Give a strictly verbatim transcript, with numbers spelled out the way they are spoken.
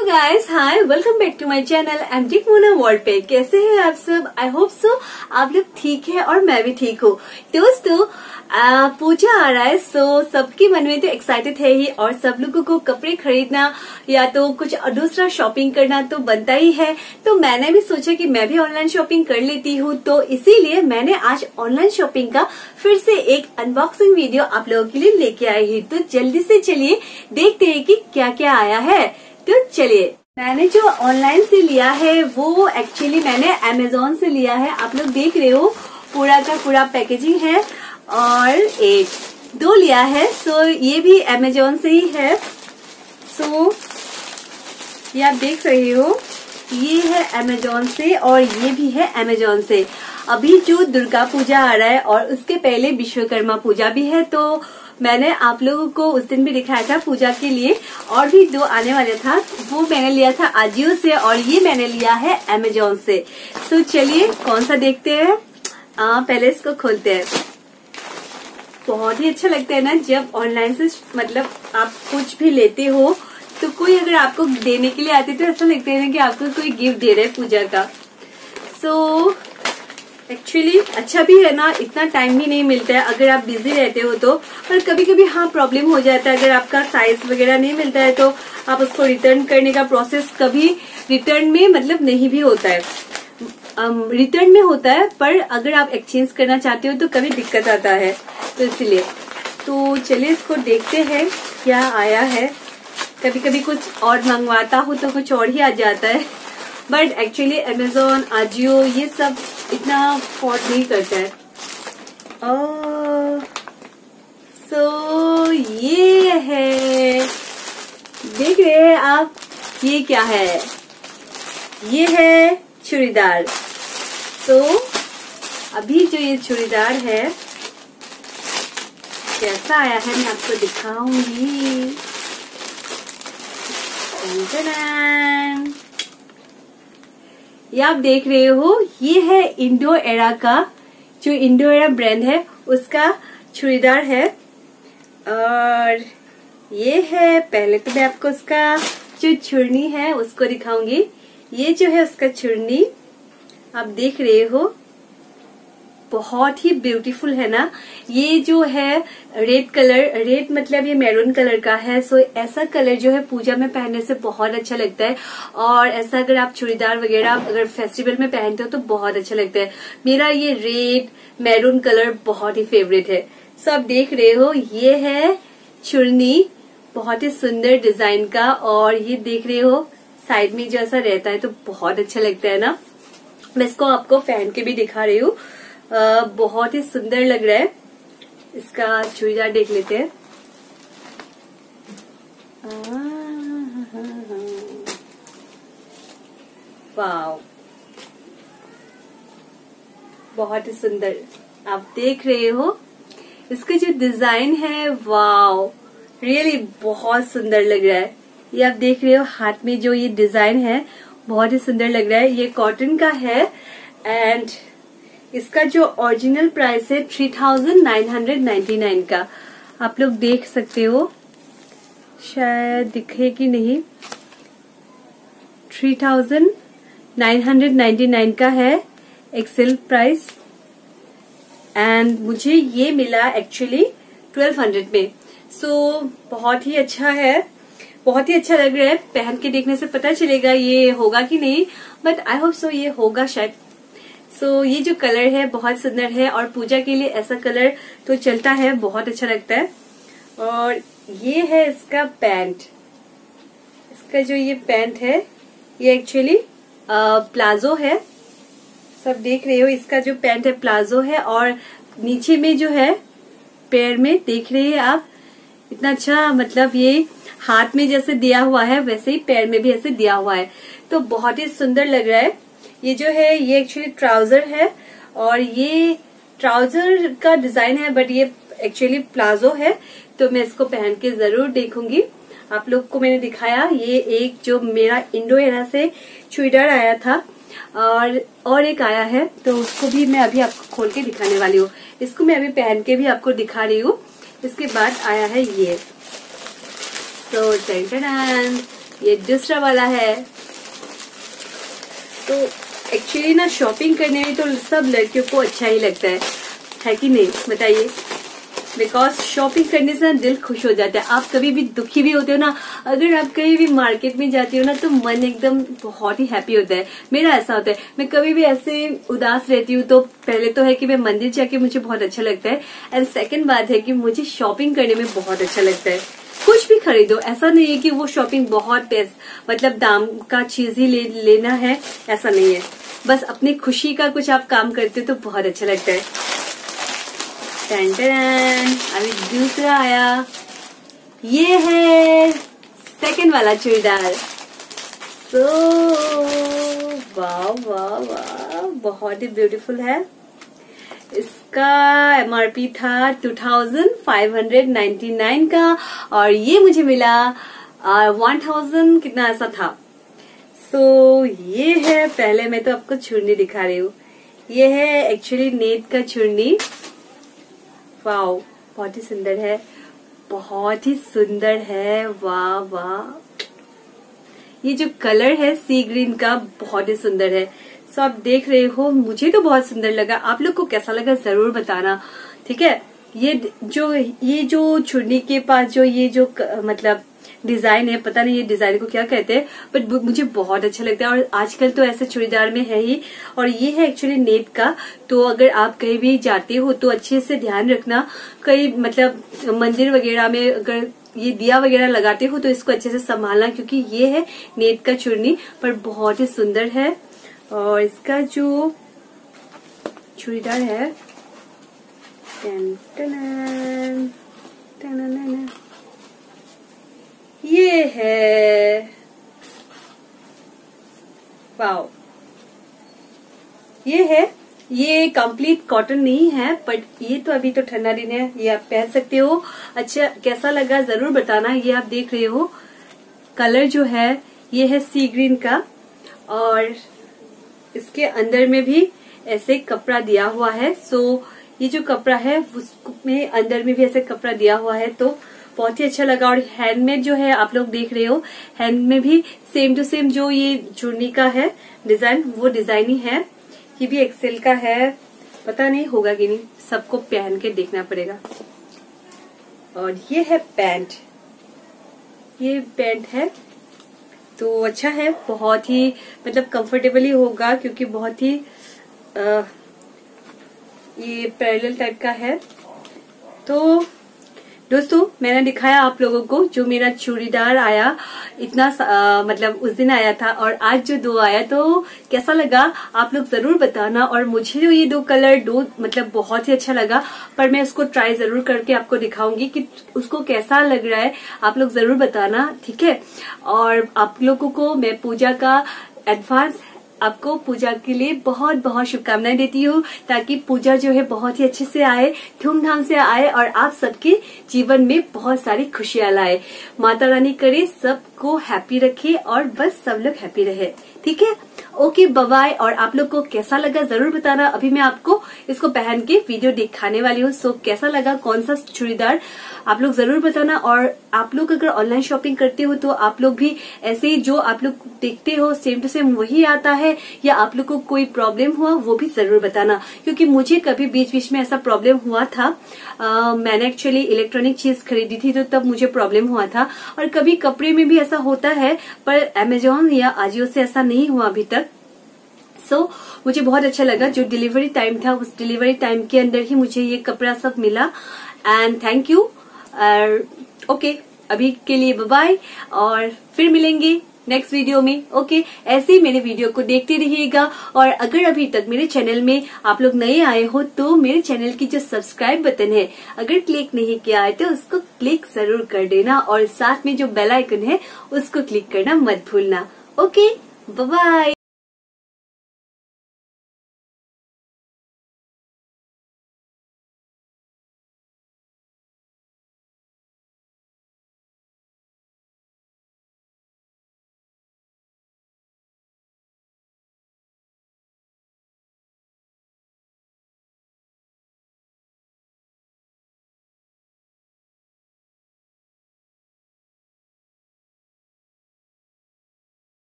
Hello guys, hi, welcome back to my channel. I am टिक Mona world पे। कैसे हैं आप सब? आई होप सो आप लोग ठीक है और मैं भी ठीक हूँ। दोस्तों, आ, पूजा आ रहा है, सो सबके मन में तो एक्साइटेड है ही, और सब लोगों को कपड़े खरीदना या तो कुछ दूसरा शॉपिंग करना तो बनता ही है। तो मैंने भी सोचा कि मैं भी ऑनलाइन शॉपिंग कर लेती हूँ, तो इसीलिए मैंने आज ऑनलाइन शॉपिंग का फिर से एक अनबॉक्सिंग वीडियो आप लोगों के लिए लेके आई हूँ। तो जल्दी से चलिए देखते हैं कि क्या क्या आया है। तो चलिए, मैंने जो ऑनलाइन से लिया है वो एक्चुअली मैंने अमेजोन से लिया है। आप लोग देख रहे हो पूरा का पूरा पैकेजिंग है, और एक दो लिया है। सो ये भी अमेजोन से ही है। सो ये आप देख रहे हो, ये है अमेजोन से और ये भी है अमेजोन से। अभी जो दुर्गा पूजा आ रहा है और उसके पहले विश्वकर्मा पूजा भी है, तो मैंने आप लोगों को उस दिन भी दिखाया था पूजा के लिए, और भी दो आने वाले था, वो मैंने लिया था आजियो से और ये मैंने लिया है अमेजोन से। सो चलिए कौन सा देखते हैं। आ, पहले इसको खोलते हैं। बहुत ही अच्छा लगता है ना जब ऑनलाइन से मतलब आप कुछ भी लेते हो तो कोई अगर आपको देने के लिए आते तो ऐसा लगता है ना कि आपको कोई गिफ्ट दे रहे हैं पूजा का। सो एक्चुअली अच्छा भी है ना, इतना टाइम भी नहीं मिलता है अगर आप बिजी रहते हो तो। पर कभी कभी हाँ प्रॉब्लम हो जाता है, अगर आपका साइज वगैरह नहीं मिलता है तो आप उसको रिटर्न करने का प्रोसेस कभी रिटर्न में मतलब नहीं भी होता है, रिटर्न um, में होता है, पर अगर आप एक्सचेंज करना चाहते हो तो कभी दिक्कत आता है। तो इसलिए तो चलिए इसको देखते हैं क्या आया है। कभी कभी कुछ और मंगवाता हूँ तो कुछ और ही आ जाता है, बट एक्चुअली अमेजोन, आजियो ये सब इतना अफोर्ड नहीं करता है। ओह, सो ये है, देख रहे हैं आप, ये क्या है? ये है चूड़ीदार। तो अभी जो ये चूड़ीदार है कैसा आया है मैं आपको दिखाऊंगी। ये आप देख रहे हो, ये है इंडो एरा का, जो इंडो एरा ब्रांड है उसका चूड़ीदार है। और ये है, पहले तो मैं आपको उसका जो चुन्नी है उसको दिखाऊंगी। ये जो है उसका चुन्नी, आप देख रहे हो, बहुत ही ब्यूटीफुल है ना। ये जो है रेड कलर, रेड मतलब ये मैरून कलर का है। सो ऐसा कलर जो है पूजा में पहनने से बहुत अच्छा लगता है, और ऐसा अगर आप चूड़ीदार वगैरह अगर फेस्टिवल में पहनते हो तो बहुत अच्छा लगता है। मेरा ये रेड मैरून कलर बहुत ही फेवरेट है। सो आप देख रहे हो, ये है चुन्नी, बहुत ही सुंदर डिजाइन का, और ये देख रहे हो साइड में जो ऐसा रहता है तो बहुत अच्छा लगता है ना। मैं इसको आपको पहन के भी दिखा रही हूँ, बहुत ही सुंदर लग रहा है। इसका चूड़ीदार देख लेते हैं। वाव, बहुत ही सुंदर, आप देख रहे हो इसका जो डिजाइन है, वाव, रियली बहुत सुंदर लग रहा है। ये आप देख रहे हो हाथ में जो ये डिजाइन है बहुत ही सुंदर लग रहा है। ये कॉटन का है, एंड इसका जो ओरिजिनल प्राइस है three thousand nine hundred ninety nine का। आप लोग देख सकते हो, शायद दिखे कि नहीं, three thousand nine hundred ninety nine का है एक्सेल प्राइस, एंड मुझे ये मिला एक्चुअली ट्वेल्व हंड्रेड में। सो so, बहुत ही अच्छा है, बहुत ही अच्छा लग रहा है। पहन के देखने से पता चलेगा ये होगा कि नहीं, बट आई होप सो ये होगा शायद। सो so, ये जो कलर है बहुत सुंदर है, और पूजा के लिए ऐसा कलर तो चलता है, बहुत अच्छा लगता है। और ये है इसका पैंट, इसका जो ये पैंट है ये एक्चुअली प्लाजो है। सब देख रहे हो, इसका जो पैंट है प्लाजो है, और नीचे में जो है पैर में देख रहे हैं आप, इतना अच्छा, मतलब ये हाथ में जैसे दिया हुआ है वैसे ही पैर में भी ऐसे दिया हुआ है, तो बहुत ही सुंदर लग रहा है। ये जो है ये एक्चुअली ट्राउजर है, और ये ट्राउजर का डिजाइन है, बट ये एक्चुअली प्लाजो है। तो मैं इसको पहन के जरूर देखूंगी। आप लोग को मैंने दिखाया ये एक जो मेरा इंडो एरा से चूड़ीदार आया था, और और एक आया है, तो उसको भी मैं अभी आपको खोल के दिखाने वाली हूँ। इसको मैं अभी पहन के भी आपको दिखा रही हूँ। इसके बाद आया है ये, तो टेंशन ये दूसरा वाला है। तो एक्चुअली ना शॉपिंग करने में तो सब लड़कियों को अच्छा ही लगता है, है कि नहीं बताइए? बिकॉज शॉपिंग करने से ना दिल खुश हो जाता है। आप कभी भी दुखी भी होते हो ना, अगर आप कहीं भी मार्केट में जाती हो ना तो मन एकदम बहुत ही हैप्पी होता है। मेरा ऐसा होता है, मैं कभी भी ऐसे उदास रहती हूँ तो पहले तो है कि मैं मंदिर जाके मुझे बहुत अच्छा लगता है, एंड सेकंड बात है कि मुझे शॉपिंग करने में बहुत अच्छा लगता है। कुछ भी खरीदो, ऐसा नहीं है कि वो शॉपिंग बहुत पैसा मतलब दाम का चीज ही ले, लेना है, ऐसा नहीं है। बस अपनी खुशी का कुछ आप काम करते हो तो बहुत अच्छा लगता है। टन टन, अभी दूसरा आया, ये है सेकंड वाला चूड़ीदार। तो वाह वाह वाह, बहुत ही ब्यूटीफुल है। इसका एमआरपी था two thousand five hundred ninety nine का, और ये मुझे मिला वन थाउजेंड कितना ऐसा था। सो so, ये है, पहले मैं तो आपको चुन्नी दिखा रही हूँ। ये है एक्चुअली नेट का चुन्नी। वाओ, बहुत ही सुंदर है, बहुत ही सुंदर है। वाह वाह, ये जो कलर है सी ग्रीन का बहुत ही सुंदर है। सो आप देख रहे हो, मुझे तो बहुत सुंदर लगा। आप लोग को कैसा लगा जरूर बताना, ठीक है? ये जो ये जो चुन्नी के पास जो ये जो मतलब डिजाइन है, पता नहीं ये डिजाइन को क्या कहते हैं, बट मुझे बहुत अच्छा लगता है। और आजकल तो ऐसे चूड़ीदार में है ही, और ये है एक्चुअली नेट का। तो अगर आप कहीं भी जाते हो तो अच्छे से ध्यान रखना, कहीं मतलब मंदिर वगैरह में अगर ये दिया वगैरह लगाते हो तो इसको अच्छे से संभालना, क्योंकि ये है नेट का चुन्नी, पर बहुत ही सुंदर है। और इसका जो चूड़ीदार है, टन टन टन, ये है। वाओ, ये है, ये कंप्लीट कॉटन नहीं है, बट ये तो अभी तो ठंडा दिन है, ये आप पहन सकते हो। अच्छा, कैसा लगा जरूर बताना। ये आप देख रहे हो, कलर जो है ये है सी ग्रीन का, और इसके अंदर में भी ऐसे कपड़ा दिया हुआ है। सो ये जो कपड़ा है उसमें अंदर में भी ऐसे कपड़ा दिया हुआ है, तो बहुत ही अच्छा लगा। और हैंडमेड जो है, आप लोग देख रहे हो, हैंड में भी सेम टू सेम जो ये चुन्नी का है डिजाइन, वो डिजाइन ही है। ये भी एक्सेल का है, पता नहीं होगा कि नहीं, सबको पहन के देखना पड़ेगा। और ये है पैंट, ये पैंट है तो अच्छा है, बहुत ही मतलब कंफर्टेबल ही होगा, क्योंकि बहुत ही आ, ये पैरेलल टाइप का है। तो दोस्तों, मैंने दिखाया आप लोगों को जो मेरा चूड़ीदार आया, इतना आ, मतलब उस दिन आया था, और आज जो दो आया, तो कैसा लगा आप लोग जरूर बताना। और मुझे जो ये दो कलर दो मतलब बहुत ही अच्छा लगा, पर मैं उसको ट्राई जरूर करके आपको दिखाऊंगी कि उसको कैसा लग रहा है, आप लोग जरूर बताना, ठीक है? और आप लोगों को मैं पूजा का एडवांस आपको पूजा के लिए बहुत बहुत शुभकामनाएं देती हूँ, ताकि पूजा जो है बहुत ही अच्छे से आए, धूमधाम से आए, और आप सबके जीवन में बहुत सारी खुशियां लाए। माता रानी करे सबको हैप्पी रखे, और बस सब लोग हैप्पी रहे, ठीक है? Okay, bye bye. और आप लोग को कैसा लगा जरूर बताना। अभी मैं आपको इसको पहन के वीडियो दिखाने वाली हूँ। सो कैसा लगा, कौन सा चूड़ीदार, आप लोग जरूर बताना। और आप लोग अगर ऑनलाइन शॉपिंग करते हो तो आप लोग भी ऐसे ही जो आप लोग देखते हो सेम टू सेम वही आता है, या आप लोग को कोई प्रॉब्लम हुआ वो भी जरूर बताना, क्योंकि मुझे कभी बीच बीच में ऐसा प्रॉब्लम हुआ था। आ, मैंने एक्चुअली इलेक्ट्रॉनिक चीज खरीदी थी तो तब मुझे प्रॉब्लम हुआ था, और कभी कपड़े में भी ऐसा होता है, पर अमेजोन या आजियो से ऐसा नहीं हुआ अभी तक। सो so, मुझे बहुत अच्छा लगा, जो डिलीवरी टाइम था उस डिलीवरी टाइम के अंदर ही मुझे ये कपड़ा सब मिला, एंड थैंक यू। ओके, अभी के लिए बाय बाय, और फिर मिलेंगे नेक्स्ट वीडियो में। ओके okay, ऐसे ही मेरे वीडियो को देखते रहिएगा। और अगर अभी तक मेरे चैनल में आप लोग नए आए हो तो मेरे चैनल की जो सब्सक्राइब बटन है, अगर क्लिक नहीं किया है तो उसको क्लिक जरूर कर देना, और साथ में जो बेल आइकन है उसको क्लिक करना मत भूलना। Okay, bye bye.